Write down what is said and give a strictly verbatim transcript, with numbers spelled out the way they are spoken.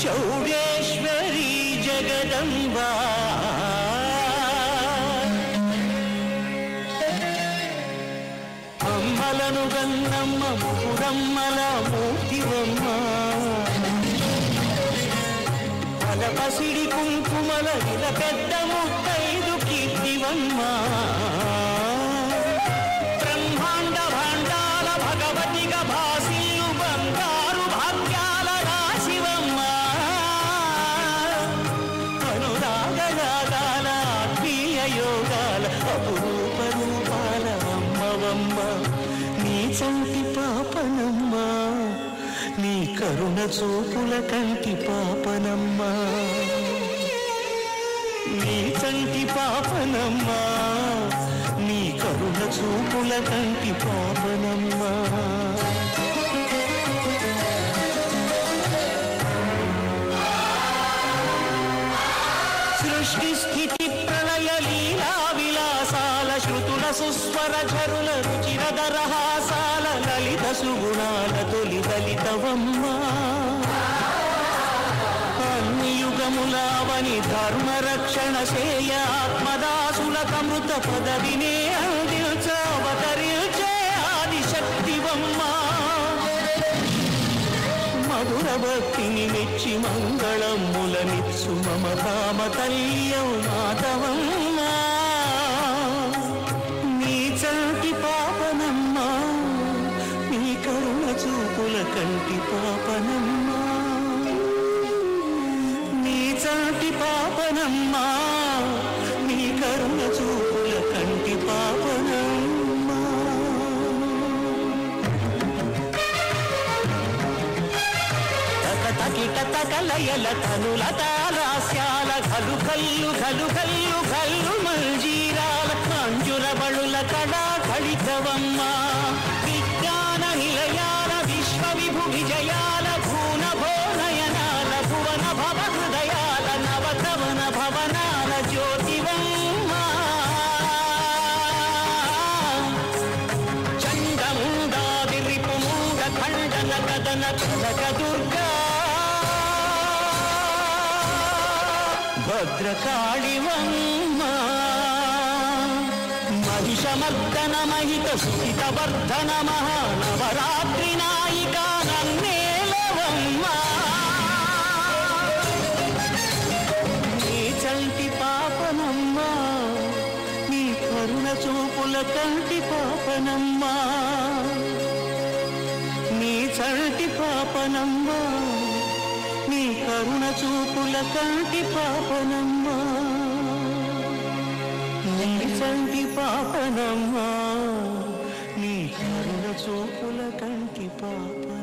శౌర్యేశ్వరీ జగదంబా అమ్మలను గన్నమ్మ ముకురమ్మల మూర్తివమ్మ పసిడి కుంకుమల ఇల పెద్ద ముత్తైదు కీర్తివమ్మ బ్రహ్మాండ భాండాల భగవతిగా భాసిల్లు బంగారు భాగ్యాల రాశివమ్మ అనురాగరాగాల ఆత్మీయ యోగాల అపురూప రూపాల అమ్మవమ్మ నీ చంటి పాపనమ్మ నీ కరుణ చూపుల కంటి పాపనమ్మ నీ చంటి పాపనమ్మ నీ కరుణ చూపుల కంటి పాపనమ్మ సృష్టి స్థితి ప్రళయ లీలా విలాసాల శృతుల సుస్వర ఝరుల రుచిర దరహాసాల లలిత సుగుణాల తొలి దళితవమ్మ అన్ని యుగములావని ధర్మ రక్షణ చేయ ఆత్మదాసుల కమృత పదవినే అందించవతరించే ఆదిశక్తివమ్మ మధుర భక్తిని మెచ్చి మంగళములనిచ్చు మమ కామ తల్యం మాధవమ్మ నీ చంటి పాపనమ్మ నీ కరుణ చూపుల కంటి పాపనమ్మ నీ చంటి పాపనమ్మ నీ కరుణ చూపుల కంటి పాపనమ్మ తకిట తకలయల తనుల తారాస్యాల ఘలు కల్లు ఘలు కల్లు కల్లు మంజీరాల మంజుర బళుల కళా కళితవమ్మ విజ్ఞాన నిలయాల విశ్వ విభు విజయాల భూన భోనయనాల భువన భవ హృదయాల నవతవన భవనాల జ్యోతివమ్మ చండముండాది రిపుమూఢ ఖండన కదన కనక దుర్గా భద్రకాళివమ్మ మహిషమర్దన మహిత సుహిత వర్ధన మహానవరాత్రి నాయిక నన్నేలవమ్మ నీ చంటి పాపనమ్మ నీ కరుణ చూపుల కంటి పాపనమ్మ నీ చంటి పాపనమ్మ నీ కరుణ చూపుల కంటి పాపనమ్మ నీ చంటి పాపనమ్మ నీ కరుణ చూపుల కంటి పాప